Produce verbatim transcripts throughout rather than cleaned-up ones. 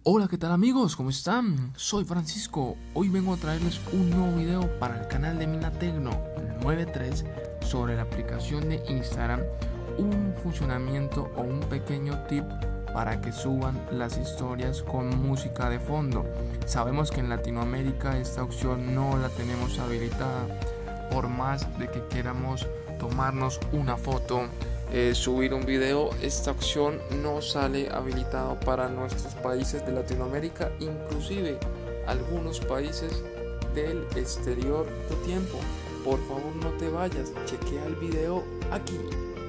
Hola, ¿qué tal amigos? ¿Cómo están? Soy Francisco. Hoy vengo a traerles un nuevo video para el canal de Minatecno noventa y tres sobre la aplicación de Instagram, un funcionamiento o un pequeño tip para que suban las historias con música de fondo. Sabemos que en Latinoamérica esta opción no la tenemos habilitada, por más de que queramos tomarnos una foto, Eh, subir un video, esta opción no sale habilitado para nuestros países de Latinoamérica, inclusive algunos países del exterior de tiempo. Por favor, no te vayas, chequea el video aquí.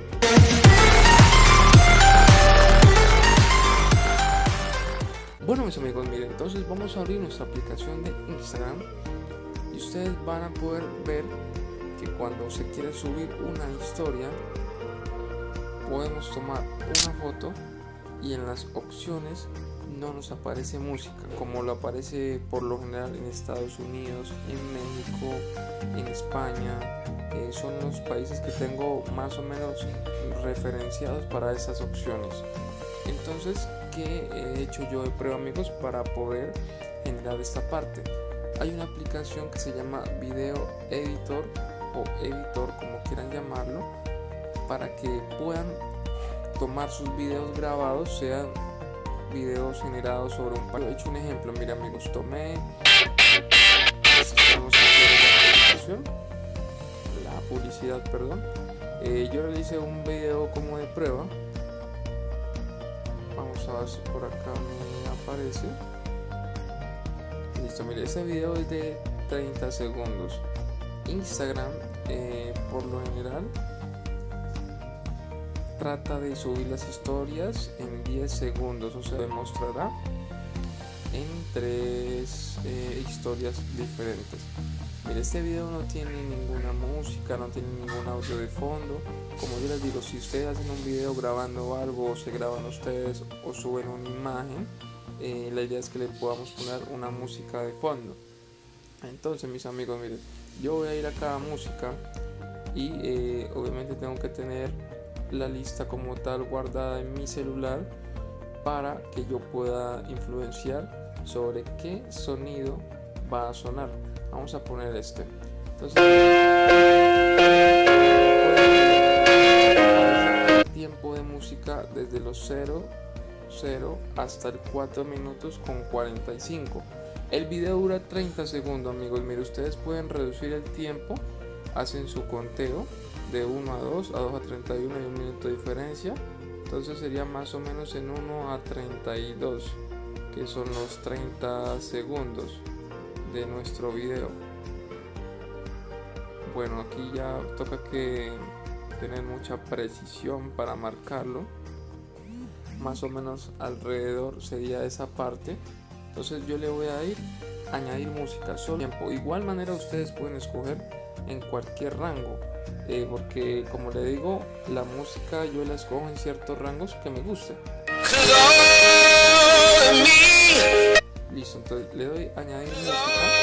Bueno, mis amigos, miren, entonces vamos a abrir nuestra aplicación de Instagram y ustedes van a poder ver que cuando se quiere subir una historia podemos tomar una foto y en las opciones no nos aparece música como lo aparece por lo general en Estados Unidos, en México, en España. Eh, son los países que tengo más o menos referenciados para esas opciones. Entonces, ¿qué he hecho yo de prueba, amigos, para poder generar esta parte? Hay una aplicación que se llama Video Editor o Editor, como quieran llamarlo, para que puedan tomar sus videos grabados, sean videos generados sobre un panel. He hecho un ejemplo, mira amigos, tomé la publicidad, perdón. Eh, yo realicé un video como de prueba. Vamos a ver si por acá me aparece. Listo, mire, este video es de treinta segundos. Instagram, eh, por lo general, trata de subir las historias en diez segundos, o sea, demostrará en tres eh, historias diferentes. Mire, este video no tiene ninguna música, no tiene ningún audio de fondo. Como yo les digo, si ustedes hacen un video grabando algo, o se graban ustedes o suben una imagen, eh, la idea es que le podamos poner una música de fondo. Entonces, mis amigos, miren, yo voy a ir acá a música y eh, obviamente tengo que tener la lista como tal guardada en mi celular para que yo pueda influenciar sobre qué sonido va a sonar. Vamos a poner este. Entonces, el tiempo de música desde los cero cero hasta el cuatro minutos con cuarenta y cinco. El video dura treinta segundos, amigos. Mire, ustedes pueden reducir el tiempo, hacen su conteo de uno a dos, a dos a treinta y uno y un minuto de diferencia. Entonces sería más o menos en uno a treinta y dos, que son los treinta segundos de nuestro video. Bueno, aquí ya toca que tener mucha precisión para marcarlo. Más o menos alrededor sería esa parte. Entonces yo le voy a ir a añadir música solo tiempo. Igual manera ustedes pueden escoger en cualquier rango, eh, porque como le digo, la música yo la escojo en ciertos rangos que me guste. Listo, entonces le doy a añadir música.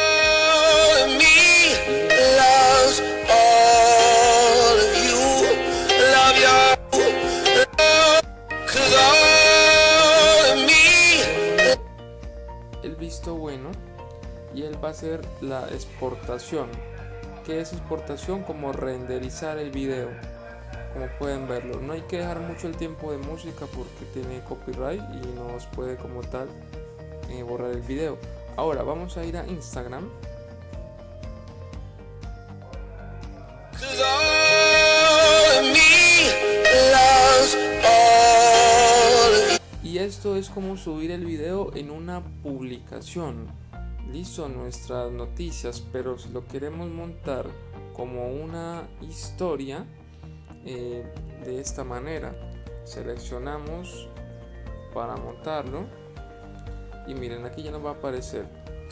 El visto bueno, y él va a hacer la exportación. ¿Qué es exportación? Como renderizar el video. Como pueden verlo, no hay que dejar mucho el tiempo de música porque tiene copyright y nos puede como tal eh, borrar el video. Ahora vamos a ir a Instagram. Y esto es como subir el video en una publicación. Listo, nuestras noticias, pero si lo queremos montar como una historia, eh, de esta manera, seleccionamos para montarlo y miren, aquí ya nos va a aparecer.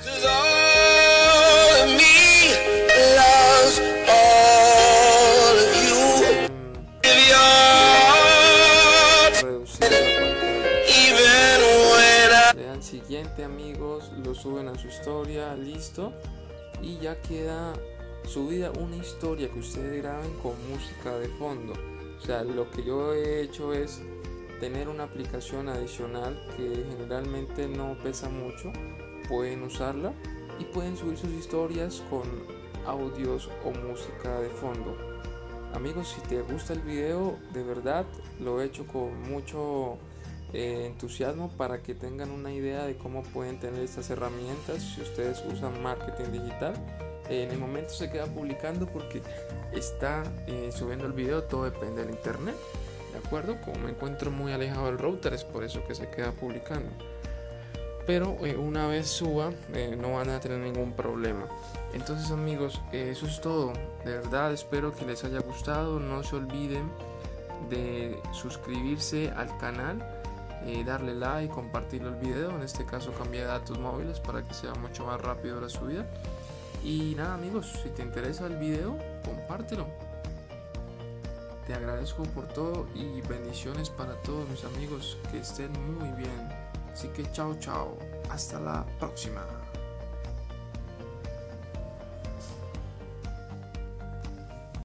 Le dan siguiente, amigos, lo suben a su historia, listo, y ya queda subida una historia que ustedes graben con música de fondo. O sea, lo que yo he hecho es tener una aplicación adicional que generalmente no pesa mucho, pueden usarla y pueden subir sus historias con audios o música de fondo. Amigos, si te gusta el video, de verdad lo he hecho con mucho eh, entusiasmo para que tengan una idea de cómo pueden tener estas herramientas si ustedes usan marketing digital. Eh, en el momento se queda publicando porque está eh, subiendo el video, todo depende del internet, ¿de acuerdo? Como me encuentro muy alejado del router, es por eso que se queda publicando. Pero eh, una vez suba eh, no van a tener ningún problema. Entonces amigos, eh, eso es todo. De verdad espero que les haya gustado. No se olviden de suscribirse al canal, eh, darle like, compartir el video. En este caso cambié datos móviles para que sea mucho más rápido la subida. Y nada amigos, si te interesa el video, compártelo. Te agradezco por todo y bendiciones para todos mis amigos, que estén muy bien. Así que chao chao, hasta la próxima.